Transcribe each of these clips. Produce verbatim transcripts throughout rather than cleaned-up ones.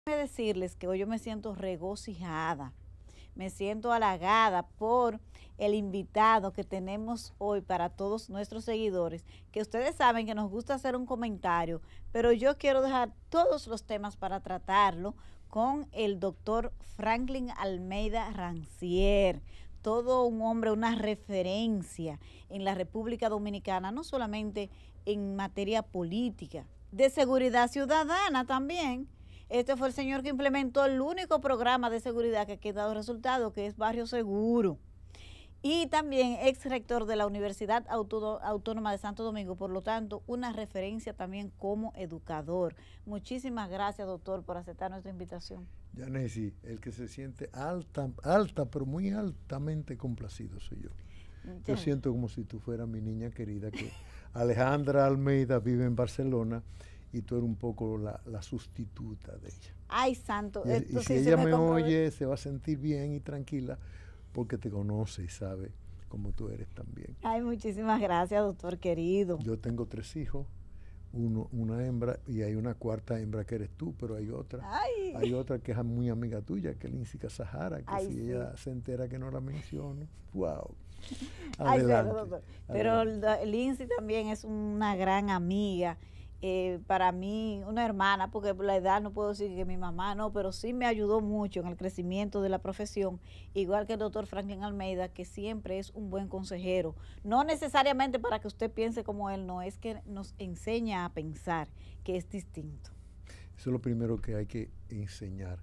Déjenme decirles que hoy yo me siento regocijada, me siento halagada por el invitado que tenemos hoy para todos nuestros seguidores, que ustedes saben que nos gusta hacer un comentario, pero yo quiero dejar todos los temas para tratarlo con el doctor Franklin Almeida Rancier, todo un hombre, una referencia en la República Dominicana, no solamente en materia política, de seguridad ciudadana también. Este fue el señor que implementó el único programa de seguridad que ha dado resultado, que es Barrio Seguro. Y también ex rector de la Universidad Autónoma de Santo Domingo, por lo tanto, una referencia también como educador. Muchísimas gracias, doctor, por aceptar nuestra invitación. Yanesi, el que se siente alta, alta, pero muy altamente complacido soy yo. Yo siento como si tú fueras mi niña querida, que Alejandra Almeida vive en Barcelona y tú eres un poco la, la sustituta de ella. Ay, santo. Y, esto y sí si se ella me, me comprobó. oye, se va a sentir bien y tranquila porque te conoce y sabe cómo tú eres también. Ay, muchísimas gracias, doctor querido. Yo tengo tres hijos, uno, una hembra y hay una cuarta hembra que eres tú, pero hay otra. Ay. Hay otra que es muy amiga tuya, que es Lindsay Sahara, que Ay, si sí. ella se entera que no la menciono, wow. Ay, Adelante, pero, doctor. Pero Lindsay también es una gran amiga. Eh, para mí, una hermana, porque por la edad no puedo decir que mi mamá no, pero sí me ayudó mucho en el crecimiento de la profesión, igual que el doctor Franklin Almeida, que siempre es un buen consejero. No necesariamente para que usted piense como él, no, es que nos enseña a pensar, que es distinto. Eso es lo primero que hay que enseñar,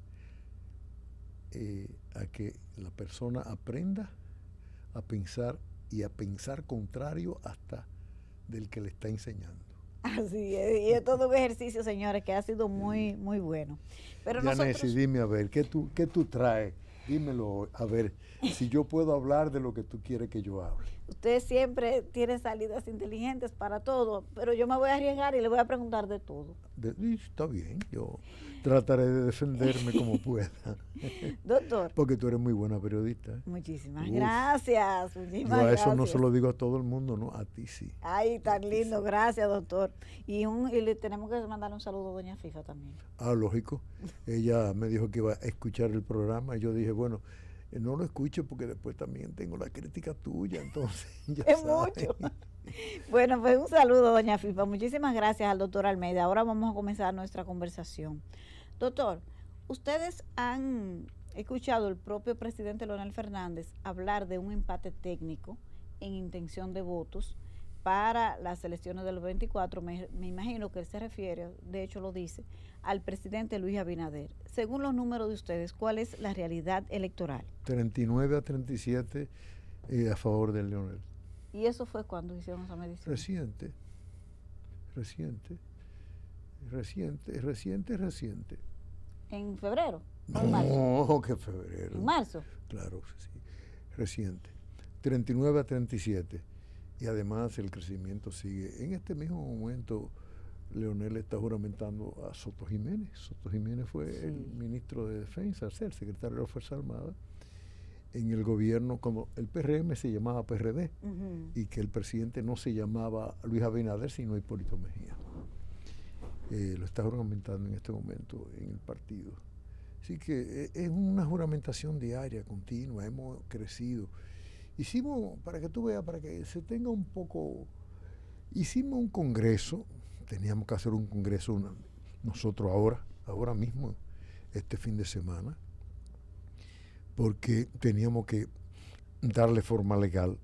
eh, a que la persona aprenda a pensar y a pensar contrario hasta del que le está enseñando. Así es, y es todo un ejercicio, señores, que ha sido muy, muy bueno. Pero Yanesi, nosotros... dime a ver, ¿qué tú, qué tú traes? Dímelo, a ver, si yo puedo hablar de lo que tú quieres que yo hable. Usted siempre tiene salidas inteligentes para todo, pero yo me voy a arriesgar y le voy a preguntar de todo. De, está bien, yo trataré de defenderme como pueda. Doctor. Porque tú eres muy buena periodista. ¿eh? Muchísimas Uf. gracias. Muchísimas yo a eso gracias. no se lo digo a todo el mundo, no, a ti sí. Ay, tan lindo, sí. Gracias, doctor. Y, un, y le tenemos que mandar un saludo a doña FIFA también. Ah, lógico. Ella me dijo que iba a escuchar el programa y yo dije, bueno, no lo escucho porque después también tengo la crítica tuya, entonces ya es sabes. mucho. Bueno, pues un saludo, doña FIFA. Muchísimas gracias al doctor Almeida. Ahora vamos a comenzar nuestra conversación. Doctor, ustedes han escuchado el propio presidente Leonel Fernández hablar de un empate técnico en intención de votos para las elecciones del veinticuatro, me, me imagino que él se refiere, de hecho lo dice, al presidente Luis Abinader. Según los números de ustedes, ¿cuál es la realidad electoral? treinta y nueve a treinta y siete eh, a favor de Leonel. ¿Y eso fue cuando hicieron esa medición? Reciente, reciente, reciente, reciente, reciente. ¿En febrero? No, ¿En marzo? que febrero. ¿En marzo? Claro, sí, reciente. treinta y nueve a treinta y siete. Y además el crecimiento sigue. En este mismo momento, Leonel está juramentando a Soto Jiménez. Soto Jiménez fue sí. el ministro de Defensa, el secretario de la Fuerza Armada, en el gobierno, como el P R M se llamaba P R D, uh-huh. y que el presidente no se llamaba Luis Abinader, sino Hipólito Mejía. Eh, lo está juramentando en este momento en el partido. Así que eh, es una juramentación diaria, continua, hemos crecido. Hicimos, para que tú veas, para que se tenga un poco, hicimos un congreso, teníamos que hacer un congreso una, nosotros ahora, ahora mismo, este fin de semana, porque teníamos que darle forma legal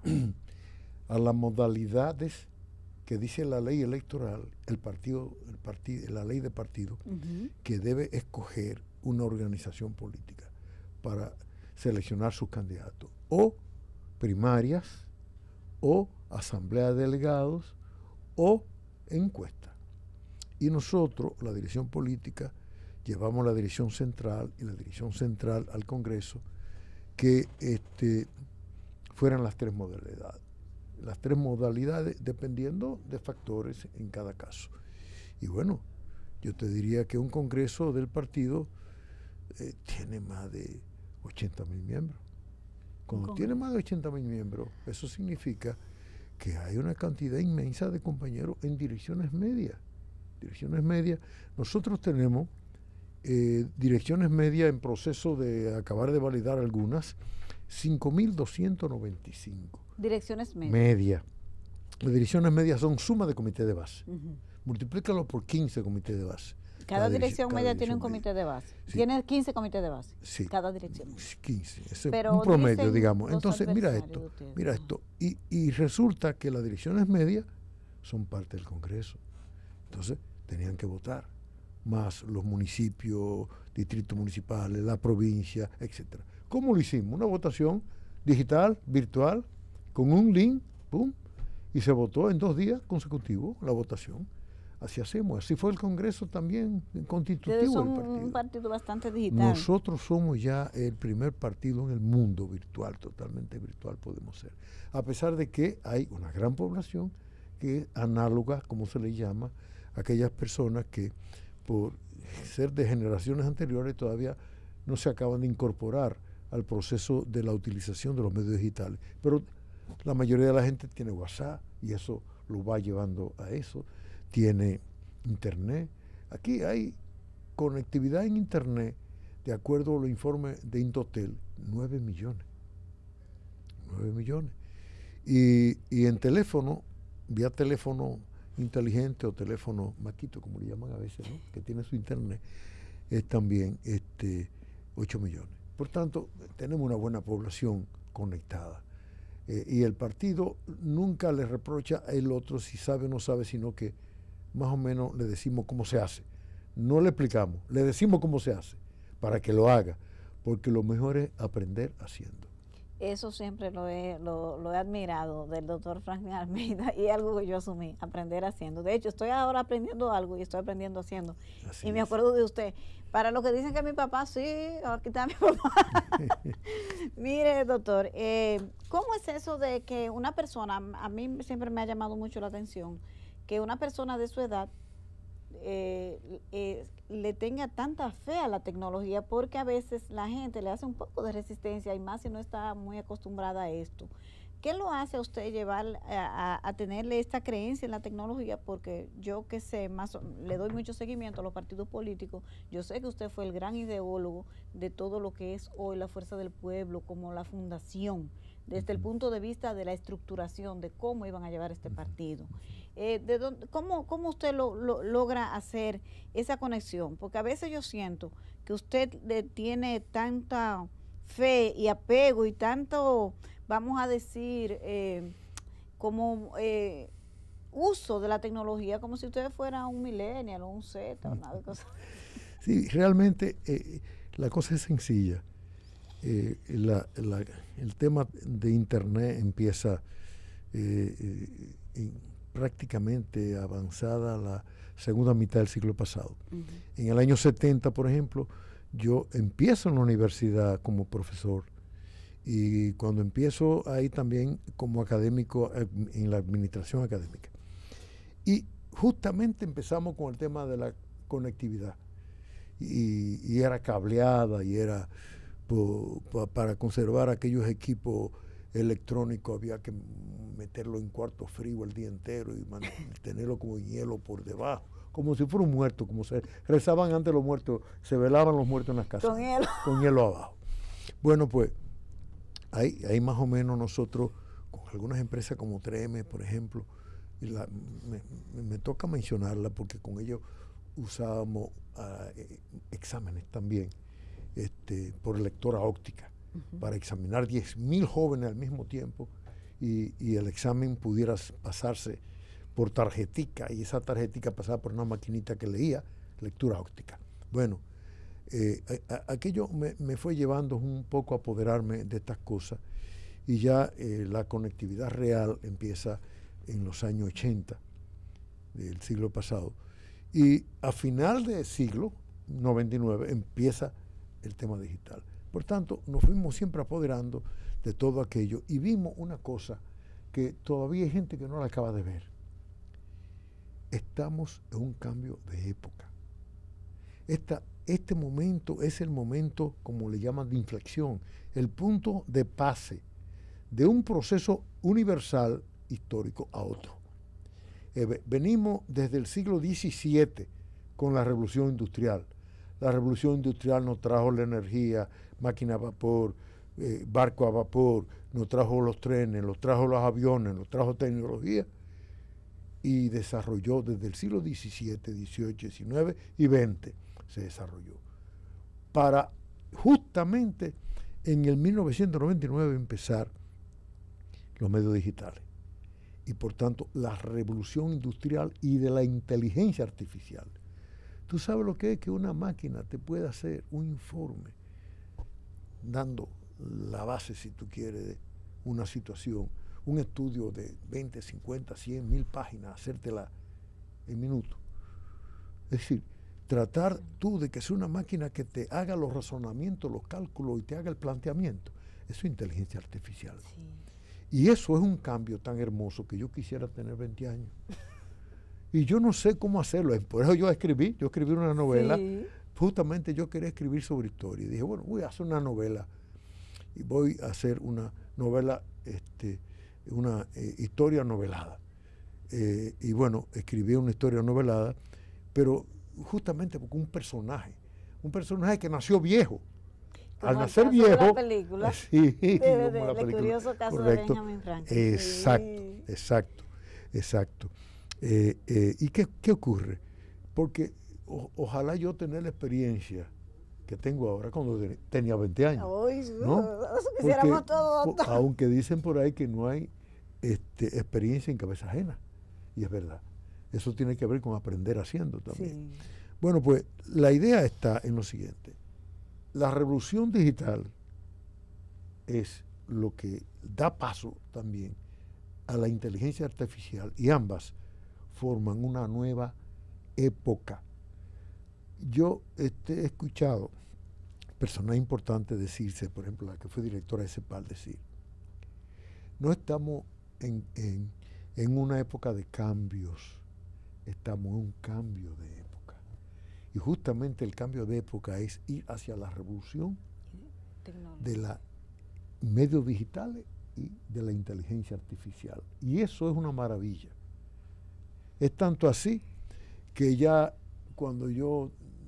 a las modalidades que dice la ley electoral, el partido, el partido, la ley de partido, uh-huh. que debe escoger una organización política para seleccionar sus candidatos, o primarias, o asamblea de delegados, o encuesta. Y nosotros, la dirección política, llevamos la dirección central y la dirección central al Congreso, que este, fueran las tres modalidades. Las tres modalidades dependiendo de factores en cada caso. Y bueno, yo te diría que un Congreso del partido eh, tiene más de ochenta mil miembros. Cuando tiene más de ochenta mil miembros, eso significa que hay una cantidad inmensa de compañeros en direcciones medias. Direcciones medias, nosotros tenemos eh, direcciones medias en proceso de acabar de validar algunas, cinco mil doscientos noventa y cinco. Direcciones medias. Media. Las direcciones medias son suma de comité de base. Uh-huh. Multiplícalo por quince comités de base. Cada, cada dirección cada media dirección tiene un comité media. de base. Sí. Tiene quince comités de base. Sí. Cada dirección. quince. Ese es un promedio, digamos. Entonces, mira esto. Ustedes, mira ¿no? esto. Y, y resulta que las direcciones medias son parte del Congreso. Entonces, tenían que votar. Más los municipios, distritos municipales, la provincia, etcétera. ¿Cómo lo hicimos? Una votación digital, virtual, con un link, pum, y se votó en dos días consecutivos la votación. Así hacemos. Así fue el Congreso también constitutivo son del partido. Un partido bastante digital. Nosotros somos ya el primer partido en el mundo virtual, totalmente virtual podemos ser. A pesar de que hay una gran población que es análoga, como se le llama, a aquellas personas que por ser de generaciones anteriores todavía no se acaban de incorporar al proceso de la utilización de los medios digitales. Pero la mayoría de la gente tiene WhatsApp y eso lo va llevando a eso. Tiene internet. Aquí hay conectividad en internet, de acuerdo a los informes de Indotel, nueve millones. nueve millones. Y, y en teléfono, vía teléfono inteligente o teléfono maquito, como le llaman a veces, ¿no? Que tiene su internet, es también este, ocho millones. Por tanto, tenemos una buena población conectada. Eh, y el partido nunca le reprocha al otro si sabe o no sabe, sino que más o menos le decimos cómo se hace. No le explicamos, le decimos cómo se hace para que lo haga, porque lo mejor es aprender haciendo. Eso siempre lo he, lo, lo he admirado del doctor Franklin Almeida y algo que yo asumí, aprender haciendo. De hecho, estoy ahora aprendiendo algo y estoy aprendiendo haciendo. Así y me acuerdo de usted. Para los que dicen que mi papá, sí, aquí está mi papá. Mire, doctor, eh, ¿cómo es eso de que una persona, a mí siempre me ha llamado mucho la atención, que una persona de su edad eh, eh, le tenga tanta fe a la tecnología? Porque a veces la gente le hace un poco de resistencia y más si no está muy acostumbrada a esto. ¿Qué lo hace a usted llevar a, a, a tenerle esta creencia en la tecnología? Porque yo que sé, más le doy mucho seguimiento a los partidos políticos. Yo sé que usted fue el gran ideólogo de todo lo que es hoy la Fuerza del Pueblo, como la fundación, desde el punto de vista de la estructuración, de cómo iban a llevar este partido. Eh, de dónde, ¿cómo, ¿Cómo usted lo, lo, logra hacer esa conexión? Porque a veces yo siento que usted le tiene tanta fe y apego y tanto, vamos a decir, eh, como eh, uso de la tecnología, como si usted fuera un millennial o un Z o nada de cosas. Sí, realmente eh, la cosa es sencilla. Eh, la, la, el tema de Internet empieza eh, eh, en, prácticamente avanzada la segunda mitad del siglo pasado. Uh-huh. En el año setenta, por ejemplo, yo empiezo en la universidad como profesor y cuando empiezo ahí también como académico en la administración académica. Y justamente empezamos con el tema de la conectividad y, y era cableada y era po, po, para conservar aquellos equipos electrónicos había que meterlo en cuarto frío el día entero y tenerlo como hielo por debajo, como si fuera un muerto, como se rezaban antes los muertos, se velaban los muertos en las casas. Con hielo. Con hielo abajo. Bueno, pues ahí, ahí más o menos nosotros, con algunas empresas como tres eme, por ejemplo, y la, me, me, me toca mencionarla porque con ellos usábamos uh, exámenes también este, por lectora óptica. Uh-huh. Para examinar diez mil jóvenes al mismo tiempo y, y el examen pudiera pasarse por tarjetica y esa tarjetica pasaba por una maquinita que leía lectura óptica. Bueno, eh, a, a, aquello me, me fue llevando un poco a apoderarme de estas cosas y ya eh, la conectividad real empieza en los años ochenta del siglo pasado y a final del siglo noventa y nueve empieza el tema digital. Por tanto, nos fuimos siempre apoderando de todo aquello y vimos una cosa que todavía hay gente que no la acaba de ver. Estamos en un cambio de época. Esta, este momento es el momento, como le llaman, de inflexión, el punto de pase de un proceso universal histórico a otro. Eh, venimos desde el siglo diecisiete con la revolución industrial. La revolución industrial nos trajo la energía, máquina a vapor, eh, barco a vapor, nos trajo los trenes, nos trajo los aviones, nos trajo tecnología y desarrolló desde el siglo diecisiete, dieciocho, diecinueve y veinte se desarrolló. Para justamente en el mil novecientos noventa y nueve empezar los medios digitales y por tanto la revolución industrial y de la inteligencia artificial. Tú sabes lo que es que una máquina te puede hacer un informe dando la base, si tú quieres, de una situación, un estudio de veinte, cincuenta, cien, mil páginas, hacértela en minutos. Es decir, tratar tú de que sea una máquina que te haga los razonamientos, los cálculos y te haga el planteamiento. Eso es inteligencia artificial. Sí. Y eso es un cambio tan hermoso que yo quisiera tener veinte años. Y yo no sé cómo hacerlo. Por eso yo escribí, yo escribí una novela. Sí. Justamente yo quería escribir sobre historia. Y dije, bueno, voy a hacer una novela. Y voy a hacer una novela, este, una eh, historia novelada. Eh, y bueno, escribí una historia novelada, pero justamente porque un personaje, un personaje que nació viejo. Como al nacer viejo. De la película. Sí, de, de, de, la película. El curioso caso correcto, de Benjamin Franklin. Exacto, sí. exacto, exacto. Eh, eh, ¿Y qué, qué ocurre? Porque o, ojalá yo tener la experiencia que tengo ahora cuando de, tenía veinte años. Uy, ¿no? Eso quisiéramos porque, todo. Po, aunque dicen por ahí que no hay este, experiencia en cabeza ajena. Y es verdad. Eso tiene que ver con aprender haciendo también. Sí. Bueno, pues la idea está en lo siguiente. La revolución digital es lo que da paso también a la inteligencia artificial y ambas forman una nueva época. Yo este, he escuchado personas importantes decirse, por ejemplo, la que fue directora de CEPAL, decir, no estamos en, en, en una época de cambios, estamos en un cambio de época. Y justamente el cambio de época es ir hacia la revolución de los medios digitales y de la inteligencia artificial. Y eso es una maravilla. Es tanto así que ya cuando yo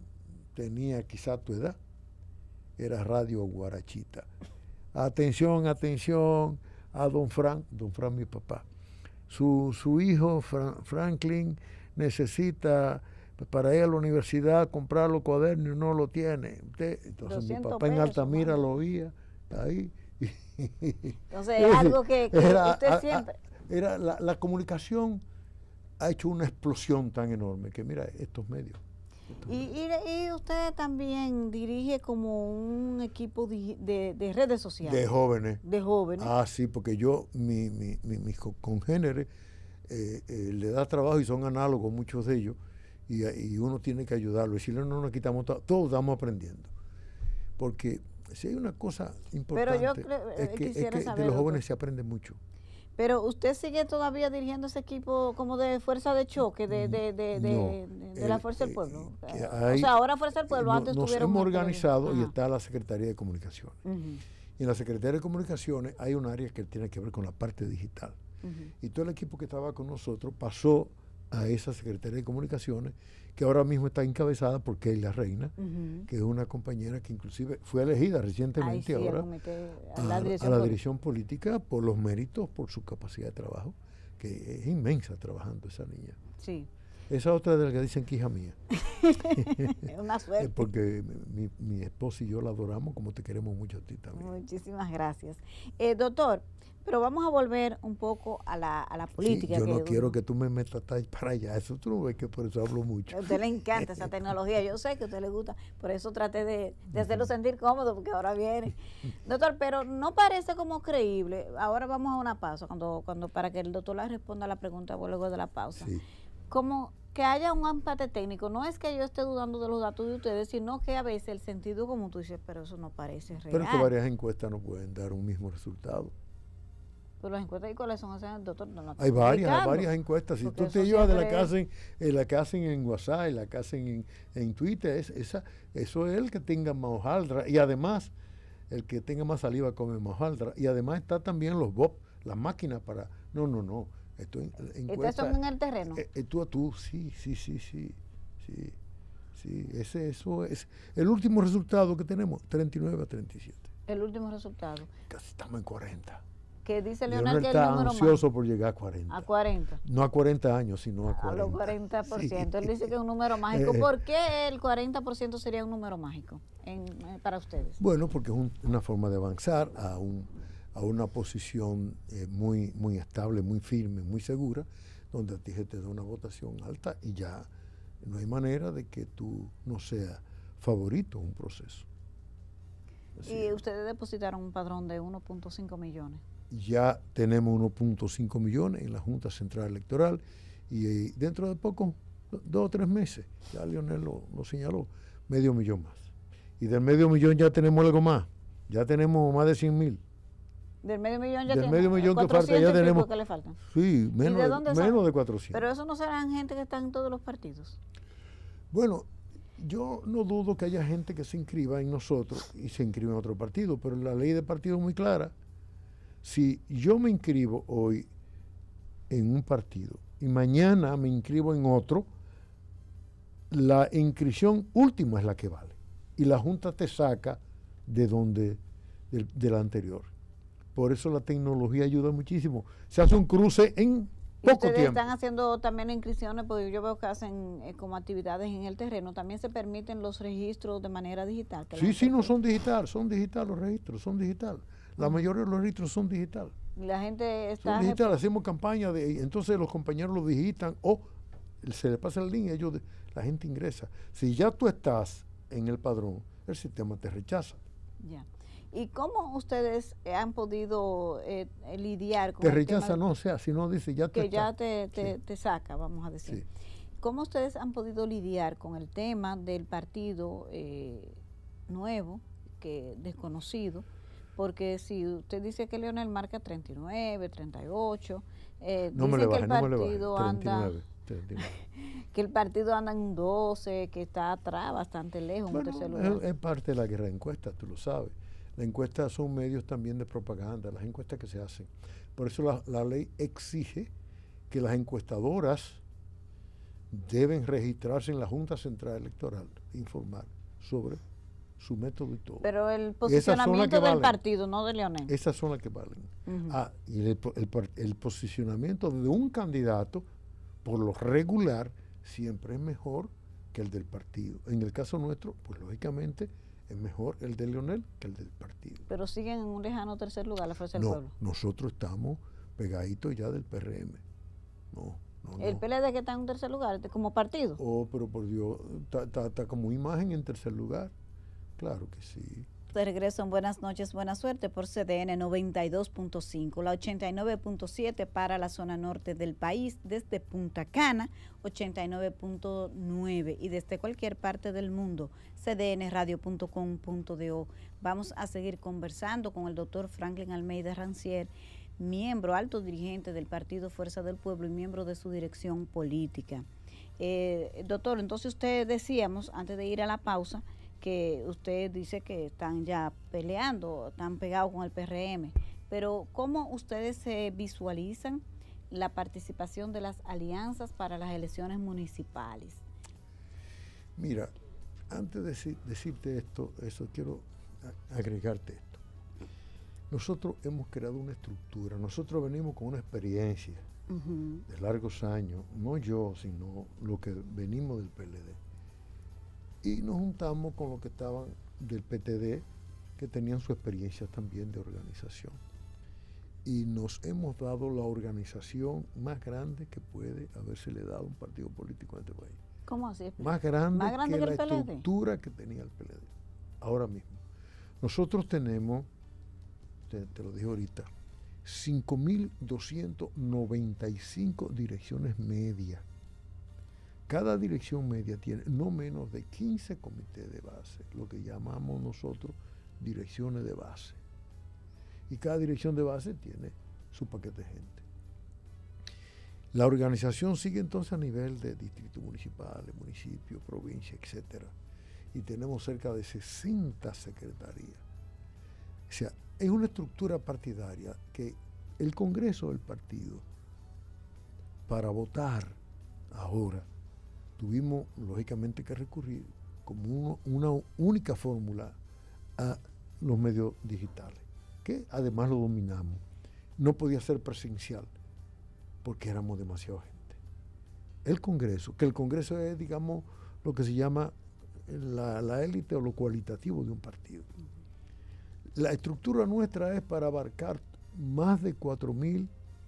tenía quizá tu edad, era Radio Guarachita. Atención, atención a don Frank, don Frank mi papá. Su, su hijo Fra, Franklin necesita para ir a la universidad comprar los cuadernos y no lo tiene. Usted, entonces mi papá en Altamira lo oía ahí. Entonces es algo que, que era, usted siempre... A, a, era la, la comunicación ha hecho una explosión tan enorme que mira estos medios. Estos y, medios. Y, y usted también dirige como un equipo de, de, de redes sociales. De jóvenes. De jóvenes. Ah, sí, porque yo, mi, mi, mi, mis congéneres, eh, eh, le da trabajo y son análogos muchos de ellos, y, y uno tiene que ayudarlo. Y si no, no nos quitamos, todo, todos estamos aprendiendo. Porque si hay una cosa importante, Pero yo creo, es que, es que de los jóvenes se aprende mucho. Pero usted sigue todavía dirigiendo ese equipo como de fuerza de choque, de, de, de, de, no, de, de la Fuerza eh, del Pueblo. Hay, o sea, ahora Fuerza del Pueblo, no, antes nos tuvieron... Nos hemos organizado y está la Secretaría de Comunicaciones. Uh-huh. Y en la Secretaría de Comunicaciones hay un área que tiene que ver con la parte digital. Uh-huh. Y todo el equipo que estaba con nosotros pasó a esa Secretaría de Comunicaciones, que ahora mismo está encabezada por Keila Reina, uh-huh. que es una compañera que inclusive fue elegida recientemente Ay, sí, ahora a la, a, a la dirección política por los méritos, por su capacidad de trabajo, que es inmensa trabajando esa niña. Sí. Esa otra de la que dicen que hija mía. Es una suerte. Porque mi, mi esposa y yo la adoramos como te queremos mucho a ti también. Muchísimas gracias. Eh, doctor, pero vamos a volver un poco a la, a la política. Sí, yo que no uno, quiero que tú me metas para allá. Eso tú no ves que por eso hablo mucho. A usted le encanta esa tecnología. Yo sé que a usted le gusta. Por eso traté de, de hacerlo sentir cómodo, porque ahora viene. Doctor, pero no parece como creíble. Ahora vamos a una pausa, cuando, cuando para que el doctor le responda a la pregunta luego de la pausa. Sí. Como que haya un empate técnico. No es que yo esté dudando de los datos de ustedes, sino que a veces el sentido, como tú dices, pero eso no parece real. Pero es que varias encuestas no pueden dar un mismo resultado. Pero las encuestas, ¿y cuáles son? O sea, doctor, no, no hay varias, hay varias encuestas. Si tú te llevas de la que hacen, eh, la que hacen en WhatsApp, la que hacen en, en Twitter, es, esa, eso es el que tenga más hojaldra. Y además, el que tenga más saliva come más hojaldra. Y además está también los bots, las máquinas para... No, no, no. Esto en, ¿Estas son en el terreno? Eh, eh, tú a tú, sí, sí, sí, sí, sí, sí, ese, eso es el último resultado que tenemos, treinta y nueve a treinta y siete. El último resultado. Casi estamos en cuarenta. Que dice Leonel Leonel que está el número ansioso más. por llegar a cuarenta. A cuarenta. No a cuarenta años, sino a cuarenta. A los cuarenta por ciento. Sí. Él dice que es un número mágico. Eh, ¿Por qué el cuarenta por ciento sería un número mágico en, eh, para ustedes? Bueno, porque es un, una forma de avanzar a, un, a una posición eh, muy, muy estable, muy firme, muy segura, donde a ti se te da una votación alta y ya no hay manera de que tú no seas favorito en un proceso. Así Y es. ustedes depositaron un padrón de uno punto cinco millones. Ya tenemos uno punto cinco millones en la Junta Central Electoral y eh, dentro de poco, do- dos o tres meses, ya Leonel lo, lo señaló, medio millón más. Y del medio millón ya tenemos algo más, ya tenemos más de cien mil. Del medio millón ya Del tiene medio millón que falta, cuatrocientos ya y pico tenemos, que le faltan. sí, menos, de de, dónde menos sale? de cuatrocientos. Pero eso no serán gente que están en todos los partidos. Bueno, yo no dudo que haya gente que se inscriba en nosotros y se inscriba en otro partido, pero la ley de partido es muy clara. Si yo me inscribo hoy en un partido y mañana me inscribo en otro, la inscripción última es la que vale. Y la Junta te saca de donde, del, del anterior. Por eso la tecnología ayuda muchísimo. Se hace un cruce en Y poco ustedes tiempo. están haciendo también inscripciones, porque yo veo que hacen eh, como actividades en el terreno. También se permiten los registros de manera digital. que la Sí, gente sí, no puede- son digital, son digital los registros, son digital. La mayoría de los registros son digital. Y la gente Son está... digital, hacemos campaña de, entonces los compañeros lo digitan o se le pasa la línea, ellos, la gente ingresa. Si ya tú estás en el padrón, el sistema te rechaza. Ya. ¿Y cómo ustedes eh, han podido eh, eh, lidiar con Te el rechaza, tema no, o sea, si no dice ya tú que ya estás. te, te, Sí. te saca, vamos a decir? Sí. ¿Cómo ustedes han podido lidiar con el tema del partido eh, nuevo, que desconocido? Porque si usted dice que Leonel marca treinta y nueve, treinta y ocho, eh, No me le dicen que baje, el no me le baje. partido treinta y anda nueve, treinta y nueve. que el partido anda en un doce, que está atrás, bastante lejos, en un Bueno, tercer es, lugar. es parte de la guerra de encuestas, tú lo sabes. Las encuestas son medios también de propaganda, las encuestas que se hacen. Por eso la, la ley exige que las encuestadoras deben registrarse en la Junta Central Electoral, informar sobre su método y todo. Pero el Esas son las posicionamiento que del valen. partido, no de Leonel. Esas son las que valen. Ujú. Ah, y el, el, el posicionamiento de un candidato, por lo regular, siempre es mejor que el del partido. En el caso nuestro, pues lógicamente es mejor el de Leonel que el del partido. Pero siguen en un lejano tercer lugar, la Fuerza del No, Pueblo. nosotros estamos pegaditos ya del P R M. No, no, El no. P L D que está en un tercer lugar, este, como partido. Oh, pero por Dios, está, está, está como imagen en tercer lugar. Claro que sí. De regreso en Buenas noches, buena suerte por C D N noventa y dos punto cinco, la ochenta y nueve punto siete para la zona norte del país, desde Punta Cana, ochenta y nueve punto nueve y desde cualquier parte del mundo, c d n radio punto com punto do. Vamos a seguir conversando con el doctor Franklin Almeida Rancier, miembro alto dirigente del Partido Fuerza del Pueblo y miembro de su dirección política. Eh, doctor, entonces usted decíamos, antes de ir a la pausa, que usted dice que están ya peleando, están pegados con el P R M, pero ¿cómo ustedes se visualizan la participación de las alianzas para las elecciones municipales? Mira, antes de decir, decirte esto, eso quiero a- agregarte esto. Nosotros hemos creado una estructura, nosotros venimos con una experiencia Uh-huh. de largos años, no yo, sino lo que venimos del P L D. Y nos juntamos con los que estaban del P T D, que tenían su experiencia también de organización. Y nos hemos dado la organización más grande que puede habérsele dado a un partido político en este país. ¿Cómo así? Más grande, ¿Más grande que, que el la P L D? estructura que tenía el P L D. Ahora mismo. Nosotros tenemos, te, te lo dije ahorita, cinco mil doscientas noventa y cinco direcciones medias. Cada dirección media tiene no menos de quince comités de base, lo que llamamos nosotros direcciones de base. Y cada dirección de base tiene su paquete de gente. La organización sigue entonces a nivel de distritos municipales, municipios, provincias, etcétera. Y tenemos cerca de sesenta secretarías. O sea, es una estructura partidaria que el Congreso del partido, para votar ahora, tuvimos lógicamente que recurrir como uno, una única fórmula a los medios digitales, que además lo dominamos. No podía ser presencial porque éramos demasiada gente. El Congreso, que el Congreso es, digamos, lo que se llama la, la élite o lo cualitativo de un partido. La estructura nuestra es para abarcar más de cuatro mil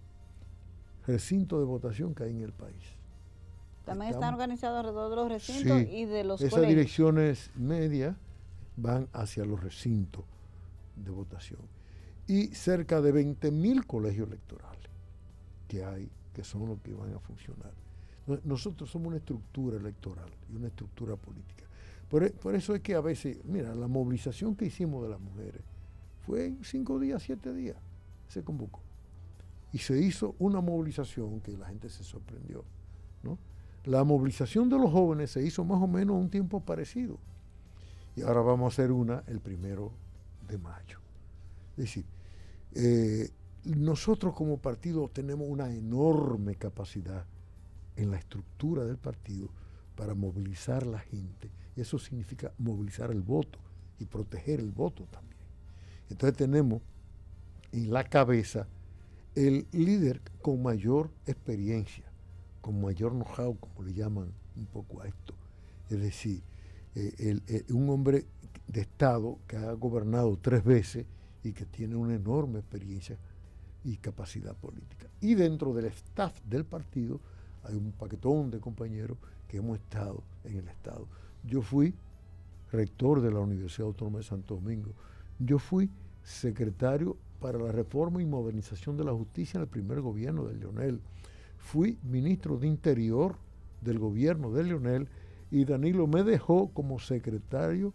recintos de votación que hay en el país. También Estamos, están organizados alrededor de los recintos sí, y de los esas colegios. direcciones medias van hacia los recintos de votación. Y cerca de veinte mil colegios electorales que hay, que son los que van a funcionar. Nosotros somos una estructura electoral y una estructura política. Por, por eso es que a veces, mira, la movilización que hicimos de las mujeres fue en cinco días, siete días, se convocó. Y se hizo una movilización que la gente se sorprendió, ¿no? La movilización de los jóvenes se hizo más o menos a un tiempo parecido. Y ahora vamos a hacer una el primero de mayo. Es decir, eh, nosotros como partido tenemos una enorme capacidad en la estructura del partido para movilizar a la gente. Y eso significa movilizar el voto y proteger el voto también. Entonces tenemos en la cabeza el líder con mayor experiencia, con mayor know-how, como le llaman un poco a esto. Es decir, eh, el, el, un hombre de Estado que ha gobernado tres veces y que tiene una enorme experiencia y capacidad política. Y dentro del staff del partido hay un paquetón de compañeros que hemos estado en el Estado. Yo fui rector de la Universidad Autónoma de Santo Domingo. Yo fui secretario para la reforma y modernización de la justicia en el primer gobierno de Leonel. Fui ministro de Interior del gobierno de Leonel y Danilo me dejó como secretario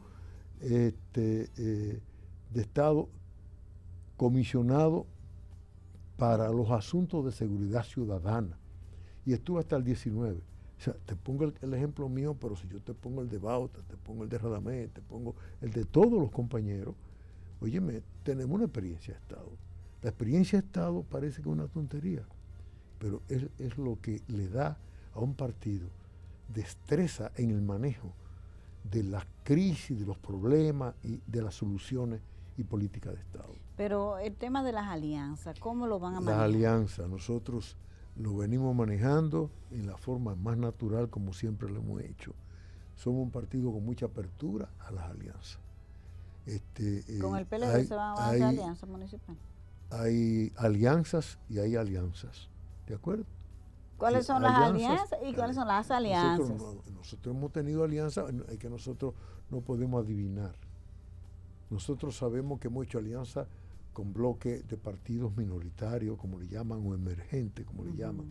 este, eh, de Estado comisionado para los asuntos de seguridad ciudadana. Y estuve hasta el diecinueve. O sea, te pongo el, el ejemplo mío, pero si yo te pongo el de Bauta, te pongo el de Radamés, te pongo el de todos los compañeros, óyeme, tenemos una experiencia de Estado. La experiencia de Estado parece que es una tontería, pero es, es lo que le da a un partido destreza en el manejo de la crisis, de los problemas y de las soluciones y políticas de Estado. Pero el tema de las alianzas, ¿cómo lo van a manejar? Las alianzas, nosotros lo venimos manejando en la forma más natural como siempre lo hemos hecho. Somos un partido con mucha apertura a las alianzas. Este, ¿Con eh, el P L D hay, se van a hacer alianzas municipales? Hay alianzas y hay alianzas, ¿de acuerdo? ¿Cuáles son las alianzas y cuáles son las alianzas? Nosotros, nosotros hemos tenido alianzas, es que nosotros no podemos adivinar. Nosotros sabemos que hemos hecho alianzas con bloques de partidos minoritarios, como le llaman, o emergentes, como le uh-huh. llaman,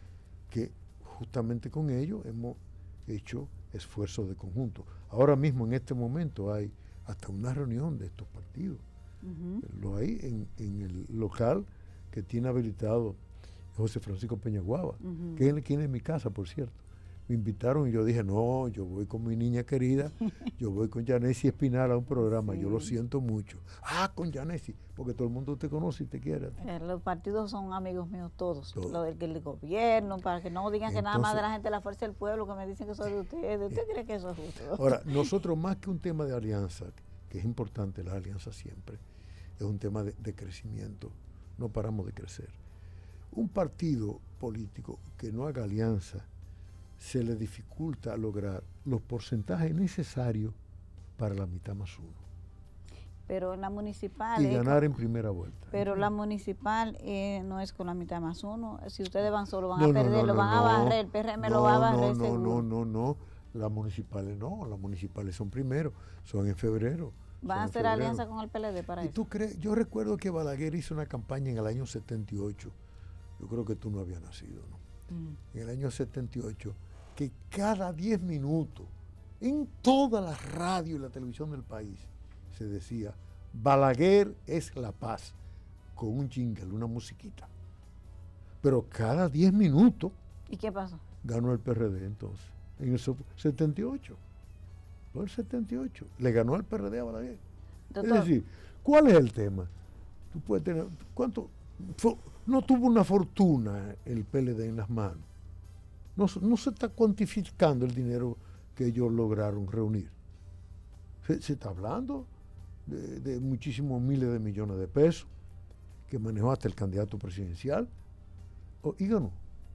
que justamente con ellos hemos hecho esfuerzos de conjunto. Ahora mismo, en este momento, hay hasta una reunión de estos partidos. Uh-huh. Lo hay en, en el local que tiene habilitado José Francisco Peñaguaba, uh-huh. que es quien es mi casa, por cierto. Me invitaron y yo dije, no, yo voy con mi niña querida, yo voy con Yanesi Espinal a un programa, sí. Yo lo siento mucho. Ah, con Yanesi, porque todo el mundo te conoce y te quiere. Eh, los partidos son amigos míos todos, Todo. Lo del, del gobierno, para que no digan Entonces, que nada más de la gente de la Fuerza del Pueblo, que me dicen que soy de ustedes. ¿Usted eh, cree que eso es justo? Ahora, nosotros más que un tema de alianza, que es importante la alianza siempre, es un tema de, de crecimiento, no paramos de crecer. Un partido político que no haga alianza, se le dificulta lograr los porcentajes necesarios para la mitad más uno. Pero en la municipal... Y ganar en primera vuelta. Pero la municipal eh, no es con la mitad más uno. Si ustedes van solo, van no, a perder, no, no, lo van no, a barrer, el P R M no, lo va a barrer no, seguro. No, no, no, no. Las municipales no, las municipales son primero, son en febrero. ¿Van a hacer febrero. alianza con el P L D para ¿Y eso? tú crees? Yo recuerdo que Balaguer hizo una campaña en el año setenta y ocho. Yo creo que tú no habías nacido, ¿no? Mm. En el año setenta y ocho, que cada diez minutos, en toda la radio y la televisión del país, se decía, Balaguer es la paz, con un jingle, una musiquita. Pero cada diez minutos... ¿Y qué pasó? Ganó el P R D entonces, en el setenta y ocho. Fue el setenta y ocho. Le ganó el P R D a Balaguer. Doctor. Es decir, ¿cuál es el tema? Tú puedes tener... ¿Cuánto? Fue, no tuvo una fortuna el P L D en las manos. No, no se está cuantificando el dinero que ellos lograron reunir. Se, se está hablando de, de muchísimos miles de millones de pesos que manejó hasta el candidato presidencial. O, y ganó.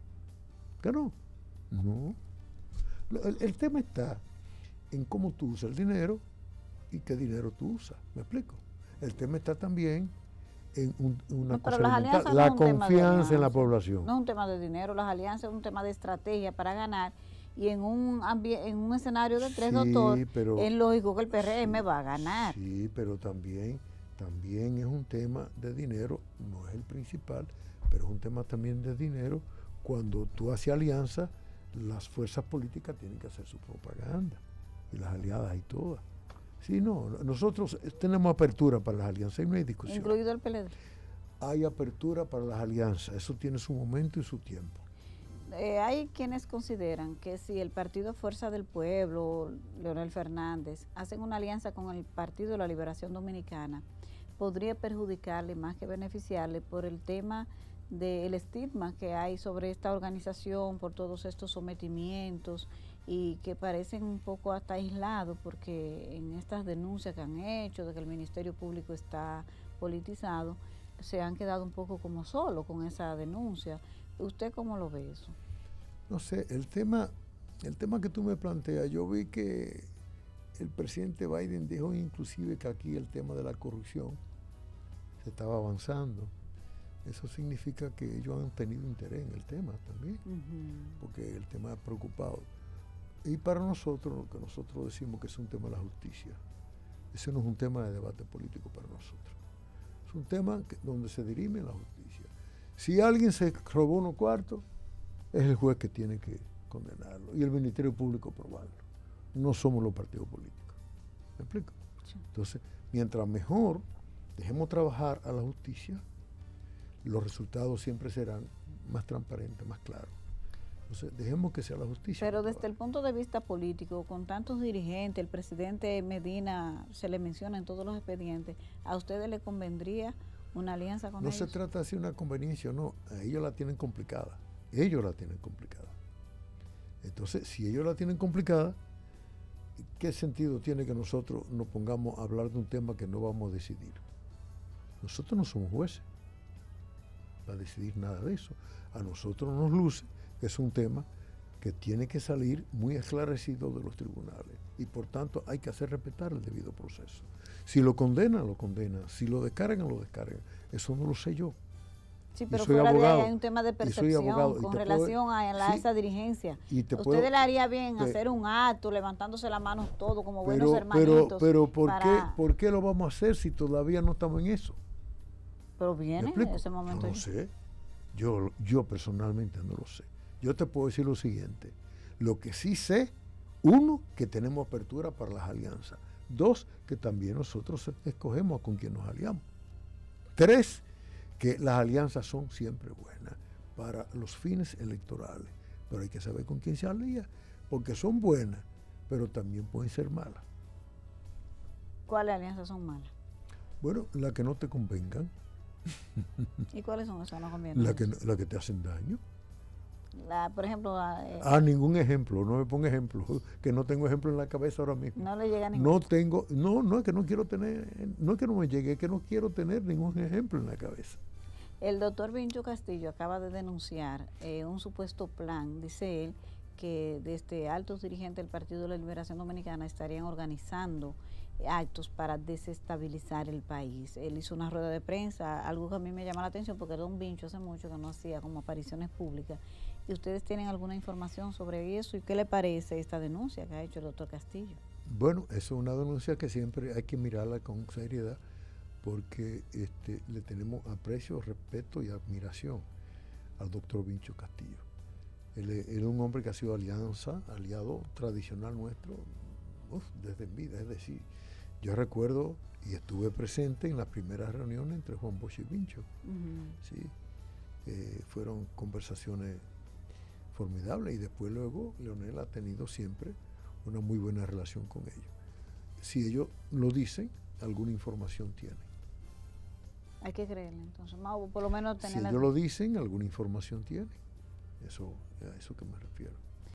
Ganó. No. El, el tema está en cómo tú usas el dinero y qué dinero tú usas. ¿Me explico? El tema está también en un, una no, cosa elemental, la no confianza en la población. No es un tema de dinero, las alianzas es un tema de estrategia para ganar. Y en un en un escenario de tres, sí, doctor, pero, es lógico que el P R M sí, va a ganar. Sí, pero también, también es un tema de dinero, no es el principal, pero es un tema también de dinero. Cuando tú haces alianza, las fuerzas políticas tienen que hacer su propaganda, y las aliadas y todas. Sí, no, nosotros tenemos apertura para las alianzas, y no hay discusión. Incluido el P L D. Hay apertura para las alianzas, eso tiene su momento y su tiempo. Eh, hay quienes consideran que si el Partido Fuerza del Pueblo, Leonel Fernández, hacen una alianza con el Partido de la Liberación Dominicana, podría perjudicarle más que beneficiarle por el tema del estigma que hay sobre esta organización, por todos estos sometimientos y que parecen un poco hasta aislados, porque en estas denuncias que han hecho de que el Ministerio Público está politizado, se han quedado un poco como solos con esa denuncia. ¿Usted cómo lo ve eso? No sé, el tema, el tema que tú me planteas, yo vi que el presidente Biden dijo inclusive que aquí el tema de la corrupción se estaba avanzando. Eso significa que ellos han tenido interés en el tema también, uh-huh. porque el tema ha preocupado. Y para nosotros, lo que nosotros decimos que es un tema de la justicia, ese no es un tema de debate político para nosotros. Es un tema que, donde se dirime la justicia. Si alguien se robó unos cuartos, es el juez que tiene que condenarlo y el Ministerio Público probarlo. No somos los partidos políticos. ¿Me explico? Sí. Entonces, mientras mejor dejemos trabajar a la justicia, los resultados siempre serán más transparentes, más claros. Entonces, dejemos que sea la justicia. Pero desde el punto de vista político, con tantos dirigentes, el presidente Medina se le menciona en todos los expedientes, ¿a ustedes le convendría una alianza con no ellos? No se trata de hacer una conveniencia, no. Ellos la tienen complicada. Ellos la tienen complicada. Entonces, si ellos la tienen complicada, ¿qué sentido tiene que nosotros nos pongamos a hablar de un tema que no vamos a decidir? Nosotros no somos jueces para decidir nada de eso. A nosotros nos luce que es un tema que tiene que salir muy esclarecido de los tribunales y por tanto hay que hacer respetar el debido proceso. Si lo condenan, lo condenan. Si lo descargan, lo descargan. Eso no lo sé yo. Sí, pero fuera abogado, de ahí hay un tema de percepción con relación puedo, a, la, sí, esa dirigencia. Ustedes puedo, le haría bien te, hacer un acto levantándose las manos todos como pero, buenos hermanitos. Pero, pero ¿por, para... qué, ¿por qué lo vamos a hacer si todavía no estamos en eso? Pero viene ese momento. Yo no sé. Yo, yo personalmente no lo sé. Yo te puedo decir lo siguiente. Lo que sí sé, uno, que tenemos apertura para las alianzas. Dos, que también nosotros escogemos con quien nos aliamos. Tres, que las alianzas son siempre buenas para los fines electorales, pero hay que saber con quién se alía, porque son buenas, pero también pueden ser malas. ¿Cuáles alianzas son malas? Bueno, las que no te convengan. ¿Y cuáles son esas que no convienen? Las que, la que te hacen daño. La, por ejemplo... Eh, ah, ningún ejemplo, no me ponga ejemplo, que no tengo ejemplo en la cabeza ahora mismo. No le llega ningún. No tengo, no, no es que no quiero tener, no es que no me llegue, es que no quiero tener ningún ejemplo en la cabeza. El doctor Vincho Castillo acaba de denunciar eh, un supuesto plan, dice él, que desde altos dirigentes del Partido de la Liberación Dominicana estarían organizando actos para desestabilizar el país. Él hizo una rueda de prensa, algo que a mí me llama la atención porque don Vincho hace mucho que no hacía como apariciones públicas. ¿Y ustedes tienen alguna información sobre eso? ¿Y qué le parece esta denuncia que ha hecho el doctor Castillo? Bueno, eso es una denuncia que siempre hay que mirarla con seriedad porque este, le tenemos aprecio, respeto y admiración al doctor Vincho Castillo. Él es, él es un hombre que ha sido alianza, aliado tradicional nuestro uf, desde en vida, es decir, yo recuerdo y estuve presente en las primeras reuniones entre Juan Bosch y Vincho. Uh-huh. ¿Sí? Eh, fueron conversaciones formidables y después luego Leonel ha tenido siempre una muy buena relación con ellos. Si ellos lo dicen, alguna información tienen. Hay que creerle, entonces, por lo menos tener... Si ellos lo dicen, alguna información tienen. Eso, a eso que me refiero.